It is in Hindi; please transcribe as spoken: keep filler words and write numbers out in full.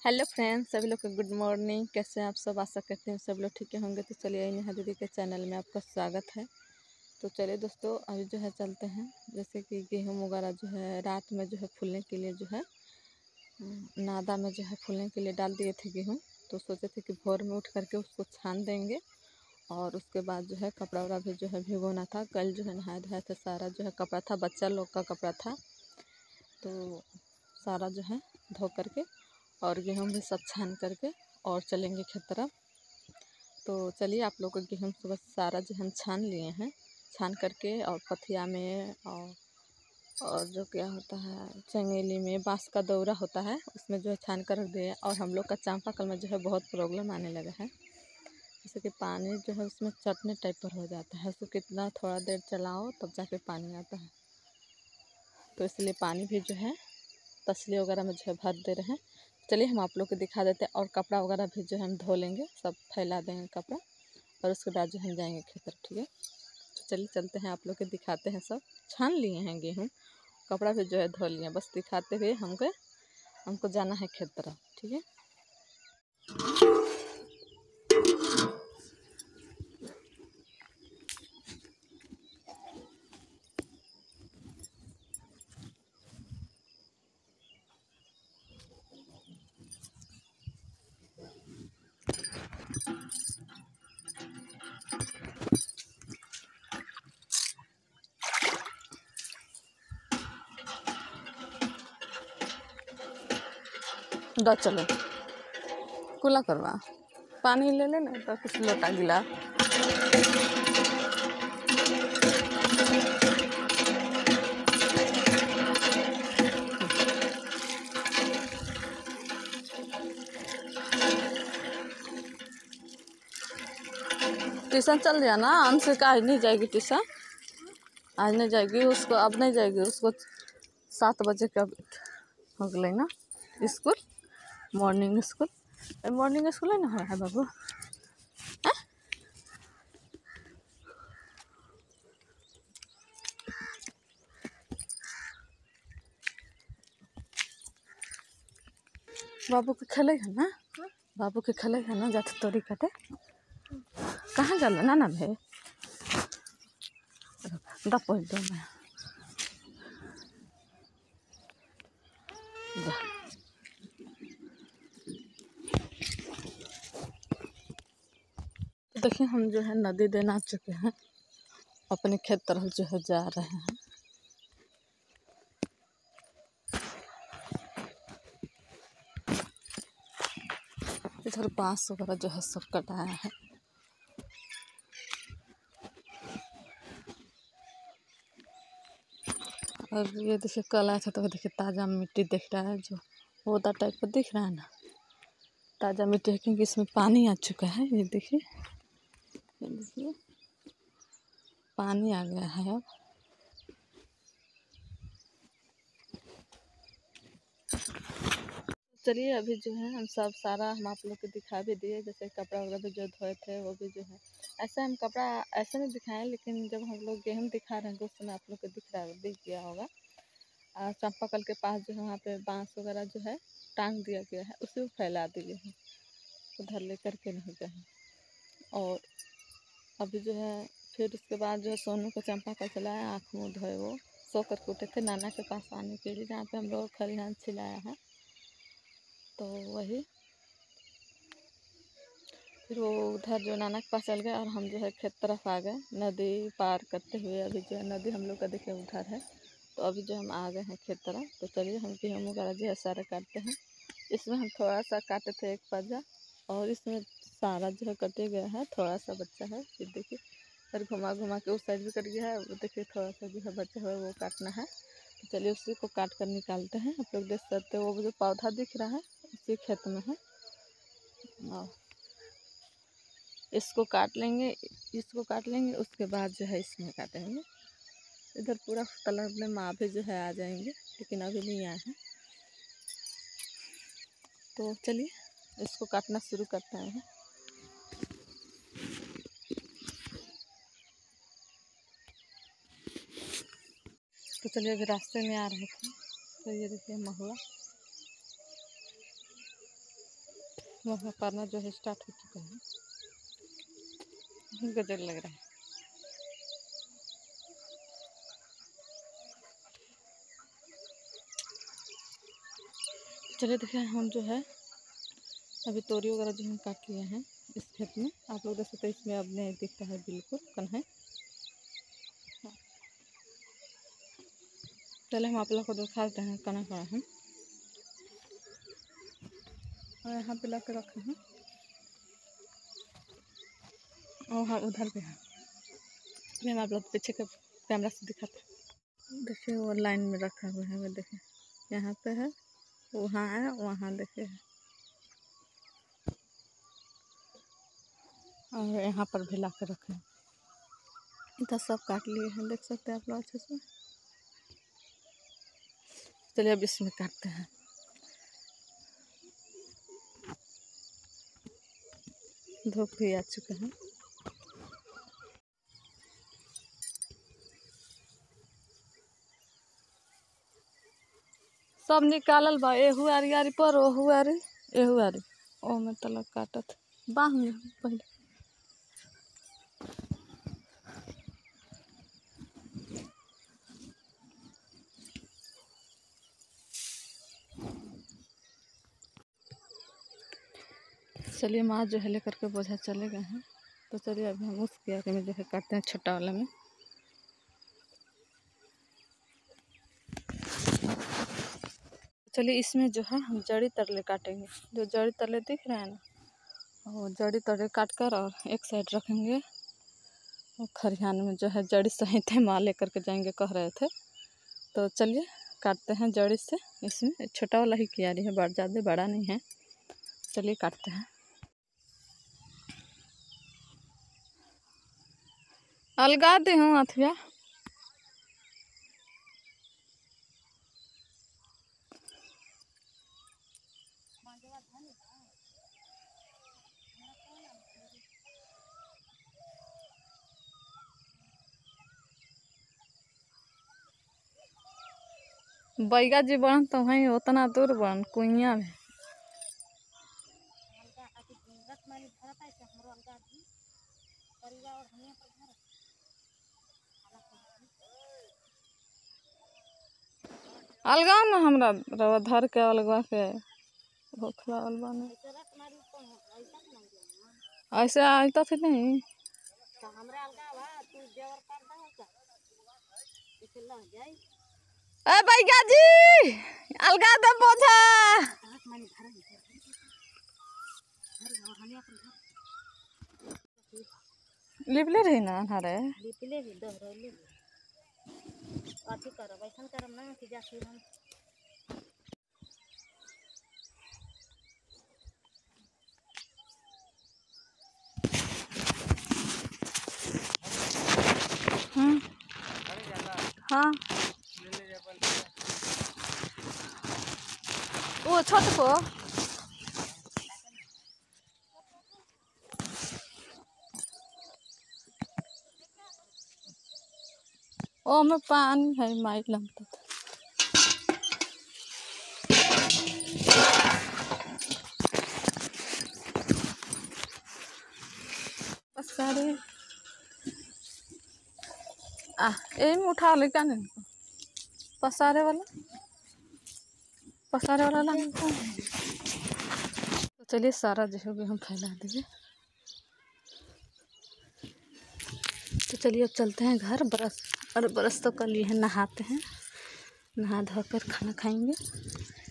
हेलो फ्रेंड्स, सभी लोग को गुड मॉर्निंग। कैसे हैं आप सब? आशा करते हैं सब लोग ठीक होंगे। तो चलिए नेहा दीदी के चैनल में आपका स्वागत है। तो चलिए दोस्तों, अभी जो है चलते हैं। जैसे कि गेहूँ वगैरह जो है रात में जो है फूलने के लिए जो है नादा में जो है फूलने के लिए डाल दिए थे गेहूँ। तो सोचे थे कि भोर में उठ करके उसको छान देंगे और उसके बाद जो है कपड़ा वपड़ा भी जो है भिगोना था। कल जो है नहाया धोया था, सारा जो है कपड़ा था, बच्चा लोग का कपड़ा था, तो सारा जो है धो करके और गेहूँ भी सब छान करके और चलेंगे खेत तरफ। तो चलिए, आप लोग को गेहूँ सुबह सारा जो हम छान लिए हैं, छान करके और पथिया में और और जो क्या होता है चंगेली में बांस का दौरा होता है उसमें जो है छान कर रख दिए। और हम लोग का चांपाकल में जो है बहुत प्रॉब्लम आने लगा है, जैसे कि पानी जो है उसमें चटने टाइप पर हो जाता है। उसको कितना थोड़ा देर चलाओ तब जाके पानी आता है, तो इसलिए पानी भी जो है तसली वगैरह में जो है भर दे रहे हैं। चलिए हम आप लोग को दिखा देते हैं। और कपड़ा वगैरह भी जो है हम धो लेंगे, सब फैला देंगे कपड़ा और उसके बाद जो हम जाएंगे खेत तरफ। ठीक है, तो चलिए चलते हैं, आप लोग को दिखाते हैं। सब छान लिए हैं गेहूँ, कपड़ा भी जो है धो लिए हैं, बस दिखाते हुए हमको हमको जाना है खेत तरफ। ठीक है, दा चलो कुला करवा पानी ले लेना तो कुछ लोटा गिला। ट्यूशन चल दिया ना अंश का? आज नहीं जाएगी ट्यूशन, आज नहीं जाएगी उसको, अब नहीं जाएगी उसको। सात बजे का हो गए ना school, morning school. Morning school है ना हो है बाबू। बाबू के खेले है ना, बाबू के खेले है ना, जाते तोड़ी काटे। कहाँ जाना ना ना भे दप दो मैं जा। देखिए हम जो है नदी देना चुके हैं, अपने खेत तरफ जो है जा रहे हैं। इधर बांस वगैरह जो है सब कटाया है। और ये देखिए कल आया था तो देखिए ताज़ा मिट्टी दिख रहा है, जो ओदा टाइप का दिख रहा है ना, ताज़ा मिट्टी है, क्योंकि इसमें पानी आ चुका है। ये देखिए, ये देखिए पानी आ गया है। अब चलिए, अभी जो है हम सब सारा हम आप लोग को दिखा भी दिए। जैसे कपड़ा वगैरह भी जो धोए थे वो भी जो है ऐसा हम कपड़ा ऐसे नहीं दिखाएं, लेकिन जब हम लोग गेहूँ दिखा रहे हैं तो उस समय आप लोग को दिख रहा दिख गया होगा। चांपाकल के पास जो है वहाँ पे बांस वगैरह जो है टांग दिया गया है, उसे फैला दिए हैं, उधर ले करके नहीं गए। और अभी जो है फिर उसके बाद जो है सोनू को चांपाकल चलाया, आँख मुँह धोए, वो सो करके उठे थे नाना के पास आने के लिए, जहाँ पे हम लोग खलिहान छिलाया है। तो वही फिर वो उधर जो नाना के पास चल गए और हम जो है खेत तरफ आ गए, नदी पार करते हुए। अभी जो है नदी हम लोग का देखिए उधर है, तो अभी जो हम आ गए हैं खेत तरफ। तो चलिए हम गेहूँ वगैरह जो है सारे काटते हैं। इसमें हम थोड़ा सा काटे थे एक पजा, और इसमें सारा जो है कटे गया है, थोड़ा सा बच्चा है। फिर देखिए फिर घुमा घुमा के उस साइड भी कट गया है, वो देखिए थोड़ा सा जो है बचा हुआ है, वो काटना है। तो चलिए उसी को काट कर निकालते हैं। आप लोग देख सकते हो वो जो पौधा दिख रहा है उसी खेत में है, और इसको काट लेंगे, इसको काट लेंगे, उसके बाद जो है इसमें काटेंगे। इधर पूरा तालाब में माँ भी जो है आ जाएंगे, लेकिन अभी नहीं आए हैं। तो चलिए इसको काटना शुरू करते हैं। तो चलिए अभी रास्ते में आ रहे थे, तो ये देखिए महुआ, वहाँ करना जो है स्टार्ट हो चुका है। गजब लग रहा है। चलिए देखिए, हम जो है अभी तोरी वगैरह जो हम काट लिए हैं इस खेत में। आप लोग देख सकते हैं, इसमें अब नहीं दिखता है बिल्कुल कन्हे। चले हम आप लोग को दिखाते हैं कन्हे कहाँ है। और यहाँ पे ला के रखे हैं, और हाँ उधर भी है। मैं आप लोग पीछे के कैमरा से दिखाते हैं। देखिए वो लाइन में रखा हुआ है, वो देखिए यहाँ पे है, वहाँ है, वहाँ देखिए, और यहाँ पर भी ला के रखे हैं। इधर सब काट लिए हैं, देख सकते हैं आप लोग अच्छे से। चलिए अब इसमें काटते हैं। धूप भी आ चुका है। सब निकालल बा, एहू आरी आरी पर, ओहू आरी, एहू आरी। ओ में तलक काटत बाह में पहले। चलिए माँ जो है लेकर के बोझा चले गए हैं। तो चलिए अभी हम उस क्यारी में जो है काटते हैं, छोटा वाला में। चलिए इसमें जो है हम जड़ी तरले काटेंगे। जो जड़ी तरले दिख रहे हैं ना, वो जड़ी तरले काट कर और एक साइड रखेंगे। और खरिहान में जो है जड़ी सहित है, माँ लेकर के जाएंगे कह रहे थे। तो चलिए काटते हैं जड़ी से। इसमें छोटा वाला ही क्यारी है, बड़ा ज़्यादा बड़ा नहीं है। चलिए काटते हैं। अलगा दे हूँ अथवा बैगा जी बन तो वहीं उतना दूर बन कुइया में। अलगा ना हमरा रवा धर के अलगा के भोखला अलगा में ऐसे आता थे नहीं। ए बैगा जी अलगा दे बोझा। लिपले रही ना हरे लिपले भी दोहरले अथी करब ऐसा करब ना कि जाके हम हम्म हाँ वो छत को ओ में पानी है, माइक लगता था। पसारे आ यही में उठा ले क्या नहीं, पसारे वाला पसारे वाला ना। तो चलिए सारा जो है हम फैला देंगे। तो चलिए अब चलते हैं घर। ब्रश और ब्रश तो कर लिए हैं, नहाते हैं, नहा धोकर खाना खाएंगे।